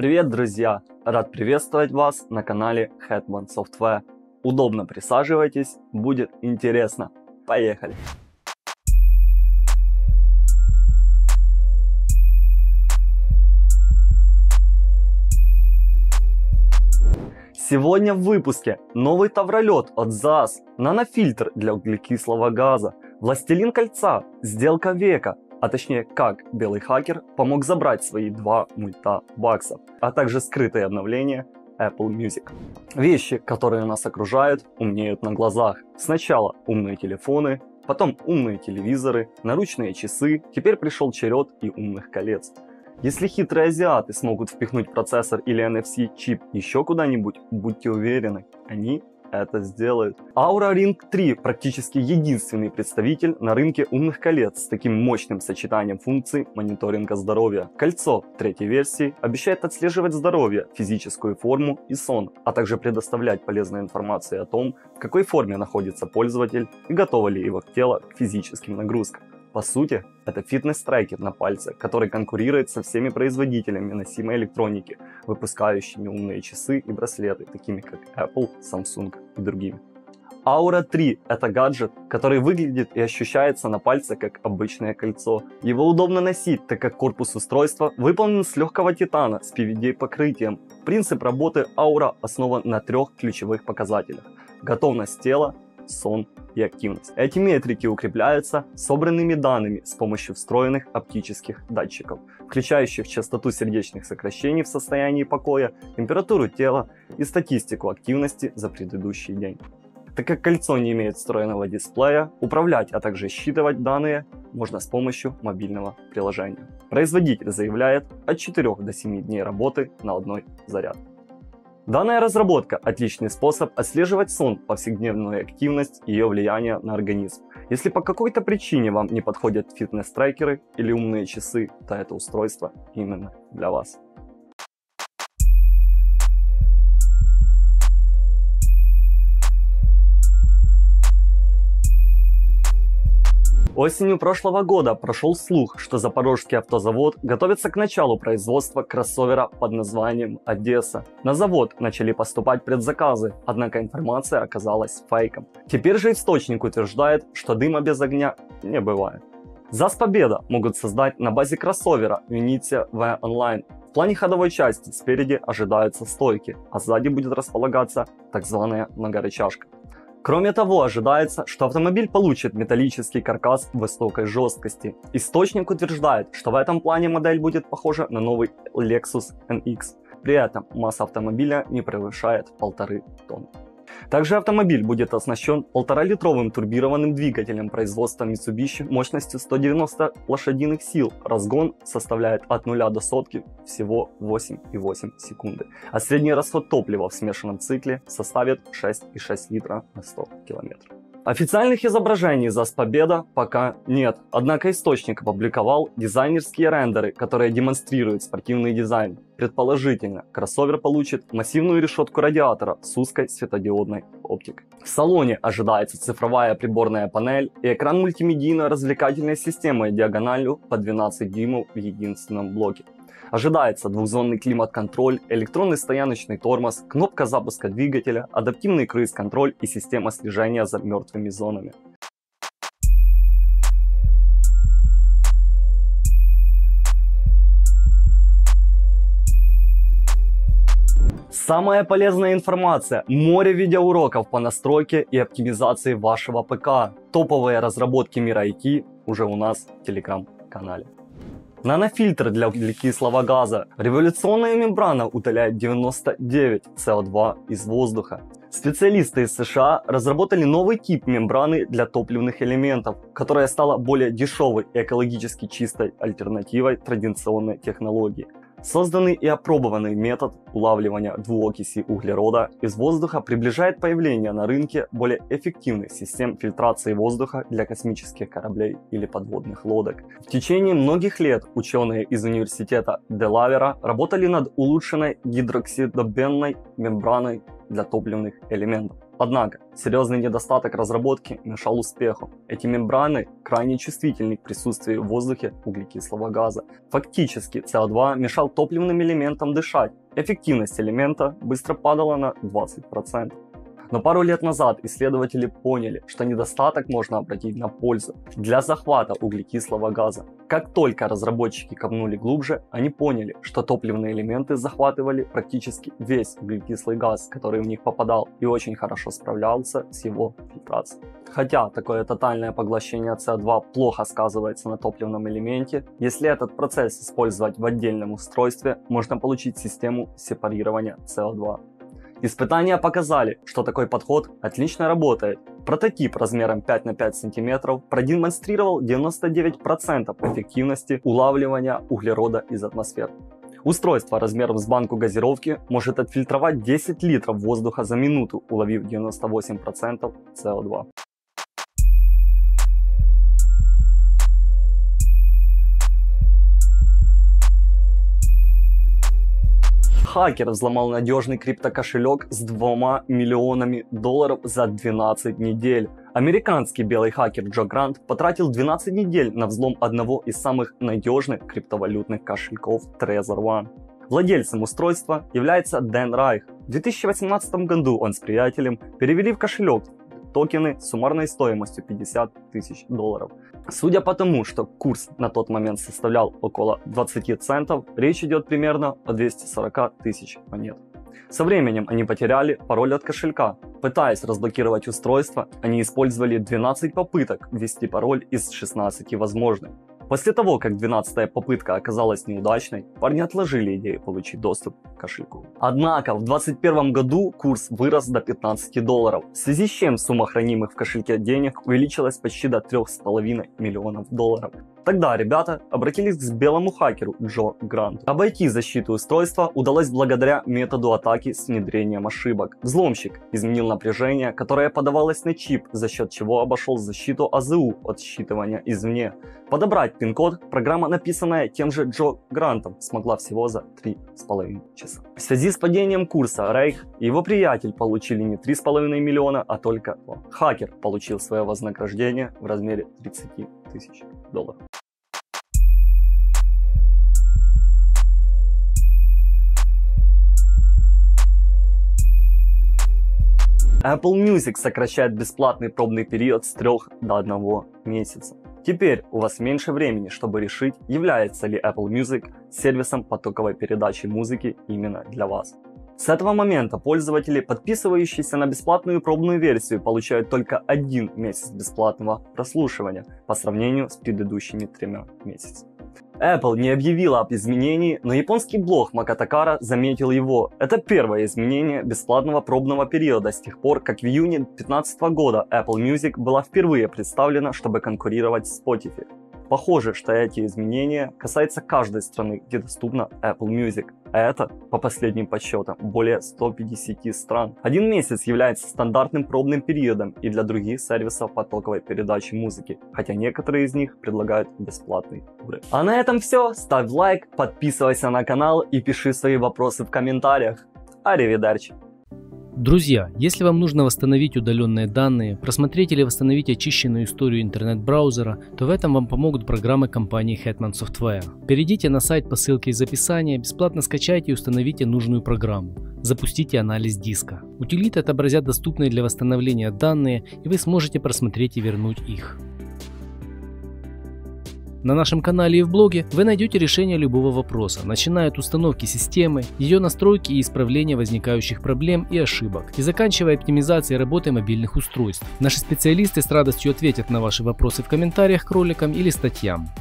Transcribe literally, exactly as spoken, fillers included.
Привет, друзья! Рад приветствовать вас на канале Hetman Software. Удобно присаживайтесь, будет интересно. Поехали! Сегодня в выпуске новый тавролет от ЗАЗ, нанофильтр для углекислого газа, Властелин кольца, сделка века, а точнее как белый хакер помог забрать свои два мульта баксов, а также скрытые обновления Apple Music. Вещи, которые нас окружают, умнеют на глазах. Сначала умные телефоны, потом умные телевизоры, наручные часы, теперь пришел черед и умных колец. Если хитрые азиаты смогут впихнуть процессор или эн эф си-чип еще куда-нибудь, будьте уверены, они это сделают. Oura Ring три практически единственный представитель на рынке умных колец с таким мощным сочетанием функций мониторинга здоровья. Кольцо третьей версии обещает отслеживать здоровье, физическую форму и сон, а также предоставлять полезную информацию о том, в какой форме находится пользователь и готово ли его тело к физическим нагрузкам. По сути, это фитнес-трекер на пальце, который конкурирует со всеми производителями носимой электроники, выпускающими умные часы и браслеты, такими как Apple, Samsung и другими. Oura три – это гаджет, который выглядит и ощущается на пальце как обычное кольцо. Его удобно носить, так как корпус устройства выполнен с легкого титана с пи ви ди покрытием. Принцип работы Oura основан на трех ключевых показателях – готовность тела, сон и активность. Эти метрики укрепляются собранными данными с помощью встроенных оптических датчиков, включающих частоту сердечных сокращений в состоянии покоя, температуру тела и статистику активности за предыдущий день. Так как кольцо не имеет встроенного дисплея, управлять, а также считывать данные можно с помощью мобильного приложения. Производитель заявляет от четырёх до семи дней работы на одной зарядке. Данная разработка – отличный способ отслеживать сон, повседневную активность и ее влияние на организм. Если по какой-то причине вам не подходят фитнес-трекеры или умные часы, то это устройство именно для вас. Осенью прошлого года прошел слух, что Запорожский автозавод готовится к началу производства кроссовера под названием Одесса. На завод начали поступать предзаказы, однако информация оказалась фейком. Теперь же источник утверждает, что дыма без огня не бывает. ЗАЗ Победа могут создать на базе кроссовера Unity ви Online. В плане ходовой части спереди ожидаются стойки, а сзади будет располагаться так званая многорычажка. Кроме того, ожидается, что автомобиль получит металлический каркас высокой жесткости. Источник утверждает, что в этом плане модель будет похожа на новый Lexus эн икс. При этом масса автомобиля не превышает полторы тонны. Также автомобиль будет оснащен полуторалитровым турбированным двигателем производства Mitsubishi мощностью сто девяносто лошадиных сил. Разгон составляет от нуля до сотки всего восемь и восемь секунды, а средний расход топлива в смешанном цикле составит шесть и шесть литра на сто километров. Официальных изображений ЗАЗ Победа пока нет, однако источник опубликовал дизайнерские рендеры, которые демонстрируют спортивный дизайн. Предположительно, кроссовер получит массивную решетку радиатора с узкой светодиодной оптикой. В салоне ожидается цифровая приборная панель и экран мультимедийно-развлекательной системы диагональю по двенадцать дюймов в единственном блоке. Ожидается двухзонный климат-контроль, электронный стояночный тормоз, кнопка запуска двигателя, адаптивный круиз-контроль и система слежения за мертвыми зонами. Самая полезная информация, море видеоуроков по настройке и оптимизации вашего ПК. Топовые разработки мира ай ти уже у нас в телеграм-канале. Нанофильтр для углекислого газа. Революционная мембрана удаляет девяносто девять си о два из воздуха. Специалисты из США разработали новый тип мембраны для топливных элементов, которая стала более дешевой и экологически чистой альтернативой традиционной технологии. Созданный и опробованный метод улавливания двуокиси углерода из воздуха приближает появление на рынке более эффективных систем фильтрации воздуха для космических кораблей или подводных лодок. В течение многих лет ученые из университета Делавера работали над улучшенной гидроксидобенной мембраной для топливных элементов. Однако, серьезный недостаток разработки мешал успеху. Эти мембраны крайне чувствительны к присутствию в воздухе углекислого газа. Фактически, С О два мешал топливным элементам дышать. Эффективность элемента быстро падала на двадцать процентов. Но пару лет назад исследователи поняли, что недостаток можно обратить на пользу для захвата углекислого газа. Как только разработчики копнули глубже, они поняли, что топливные элементы захватывали практически весь углекислый газ, который в них попадал, и очень хорошо справлялся с его фильтрацией. Хотя такое тотальное поглощение С О два плохо сказывается на топливном элементе, если этот процесс использовать в отдельном устройстве, можно получить систему сепарирования С О два. Испытания показали, что такой подход отлично работает. Прототип размером пять на пять сантиметров продемонстрировал девяносто девять процентов эффективности улавливания углерода из атмосферы. Устройство размером с банку газировки может отфильтровать десять литров воздуха за минуту, уловив девяносто восемь процентов С О два. Хакер взломал надежный криптокошелек с двумя миллионами долларов за двенадцать недель. Американский белый хакер Джо Грант потратил двенадцать недель на взлом одного из самых надежных криптовалютных кошельков Trezor One. Владельцем устройства является Дэн Райх. В две тысячи восемнадцатом году он с приятелем перевели в кошелек токены с суммарной стоимостью пятьдесят тысяч долларов. Судя по тому, что курс на тот момент составлял около двадцати центов, речь идет примерно о двухстах сорока тысяч монет. Со временем они потеряли пароль от кошелька. Пытаясь разблокировать устройство, они использовали двенадцать попыток ввести пароль из шестнадцати возможных. После того, как двенадцатая попытка оказалась неудачной, парни отложили идею получить доступ к кошельку. Однако в две тысячи двадцать первом году курс вырос до пятнадцати долларов, в связи с чем сумма хранимых в кошельке денег увеличилась почти до трёх с половиной миллионов долларов. Тогда ребята обратились к белому хакеру Джо Гранту. Обойти защиту устройства удалось благодаря методу атаки с внедрением ошибок. Взломщик изменил напряжение, которое подавалось на чип, за счет чего обошел защиту А З У от считывания извне. Подобрать пин-код программа, написанная тем же Джо Грантом, смогла всего за три с половиной часа. В связи с падением курса Рейх и его приятель получили не три с половиной миллиона, а только два. Хакер получил свое вознаграждение в размере тридцати тысяч долларов. Apple Music сокращает бесплатный пробный период с трёх до одного месяца. Теперь у вас меньше времени, чтобы решить, является ли Apple Music сервисом потоковой передачи музыки именно для вас. С этого момента пользователи, подписывающиеся на бесплатную пробную версию, получают только один месяц бесплатного прослушивания по сравнению с предыдущими тремя месяцами. Apple не объявила об изменении, но японский блог Макатакара заметил его. Это первое изменение бесплатного пробного периода с тех пор, как в июне две тысячи пятнадцатого года Apple Music была впервые представлена, чтобы конкурировать с Spotify. Похоже, что эти изменения касаются каждой страны, где доступна Apple Music. А это, по последним подсчетам, более ста пятидесяти стран. Один месяц является стандартным пробным периодом и для других сервисов потоковой передачи музыки, хотя некоторые из них предлагают бесплатный уровень. А на этом все. Ставь лайк, подписывайся на канал и пиши свои вопросы в комментариях. Аривидерчи! Друзья, если вам нужно восстановить удаленные данные, просмотреть или восстановить очищенную историю интернет-браузера, то в этом вам помогут программы компании Hetman Software. Перейдите на сайт по ссылке из описания, бесплатно скачайте и установите нужную программу. Запустите анализ диска. Утилиты отобразят доступные для восстановления данные, и вы сможете просмотреть и вернуть их. На нашем канале и в блоге вы найдете решение любого вопроса, начиная от установки системы, ее настройки и исправления возникающих проблем и ошибок, и заканчивая оптимизацией работы мобильных устройств. Наши специалисты с радостью ответят на ваши вопросы в комментариях к роликам или статьям.